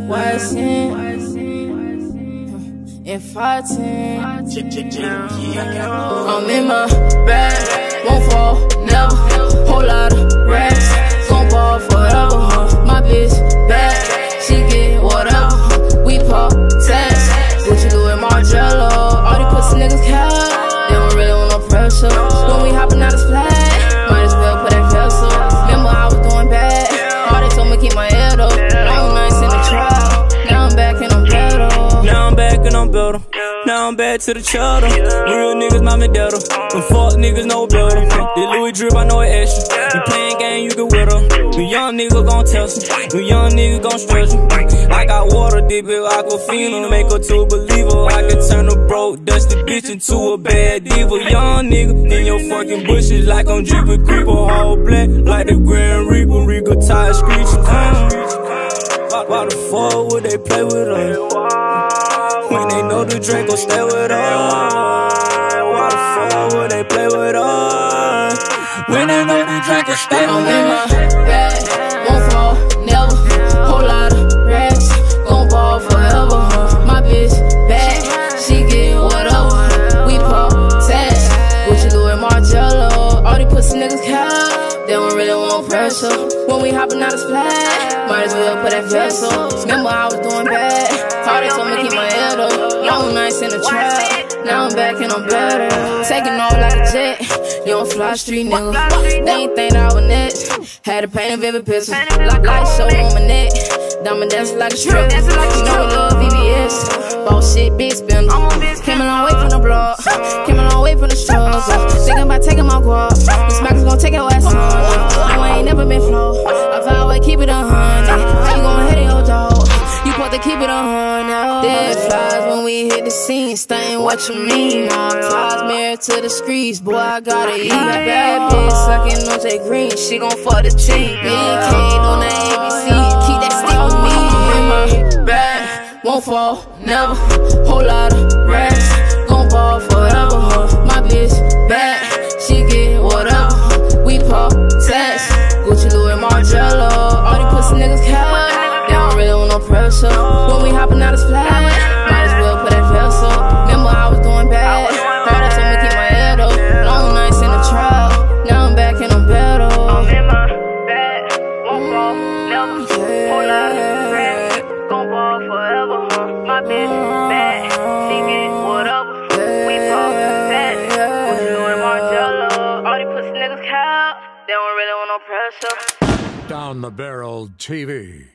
YSN and 510. I'm in my bag, won't fall, never. Whole lot of racks, gon' ball forever. My bitch bad, she get whatever. We pop tags, Gucci, Louis, Margiela. All these pussy niggas cap, they don't really want no pressure. When we hoppin' out of flag, might as well put that vessel. Remember I was doing bad, all they told me keep my head up. Long nights in the trial, now I'm back and I'm better. Now I'm back and I'm better. Now I'm back to the cheddar. Real niggas, my medetta. Them fuck niggas know better. This Louis drip, I know it extra. You playing game, you can with her. We young niggas gon' test her. We young niggas gon' stretch her. I got water deep in Aquafina, make her to a believer. I can turn a broke, dusty bitch into a bad diva. Young nigga in your fucking bushes like I'm drippin' creeper. All black like the Grand Reaper. Regal tire screeching. Why the fuck would they play with us when they know the drink gon' stay with us? Why the fuck would they play with us when they know the drink gon' stay with us? I'm in my bag, won't fall, never. Whole lot of racks, gon' ball forever. My bitch bad, she get whatever. We pop tags, Gucci, Louis, Margiela. All these pussy niggas cap, they don't really want no pressure. When we hoppin' out of flag, might as well put that vessel. Remember I was doing bad, all they told me keep my head up. Long nights in the trap, now I'm back and I'm better. Taking off like a jet, you don't fly street nigga. They ain't think that I was next, had to paint a vivid picture. Light show on my neck, diamond dancing like a strip. You know we love VVS, boss shit, big spender. Came a long way from the block, came a long way from the struggle. Thinking about taking my guap, the smackers gon' take your ass on. No, I ain't never been flow, I found a way keep it 100. How you gon' hit your dog? You supposed to keep it 100. Dead flies when we hit the scene, stain what you mean. Flies married to the streets, boy I gotta eat. Bad bitch sucking on JGreen, she gon' fuck the cheap. Big K on the ABC, keep that stick with me. In my bag, won't fall, never. Whole lot of racks, gon' ball forever. My bitch bad, she get whatever. We pop tags, Gucci, Louis, Margiela. All these pussy niggas cap, they don't really want no pressure. When we hoppin' out of flag, might as well put that vessel. Remember I was doing bad, all they told me keep my head up. Long nights in the trial, now I'm back and I'm better. I'm in my bag, won't fall, never. Whole lot of racks, gon' ball forever. My bitch bad, she get whatever. We pop tags, Gucci, Louis, Margiela. All these pussy niggas cap, they don't really want no pressure. Down the Barrel TV.